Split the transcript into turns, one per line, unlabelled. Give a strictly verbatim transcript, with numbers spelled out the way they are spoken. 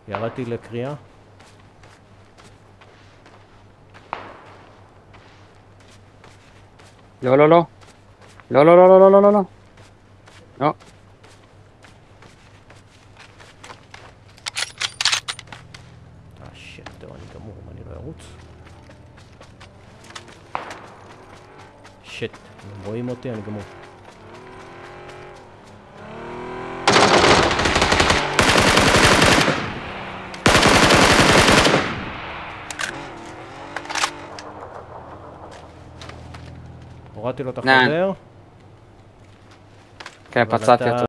ירדתי לקריאה.
לא, לא, לא. לא, לא, לא, לא, לא, לא, לא, לא. לא.
אה, שיט, טוב, אני גמור, אם אני לא ארוץ. שיט, הם רואים אותי, אני גמור. הורדתי לו את החודר.
כן, פצעתי אותו.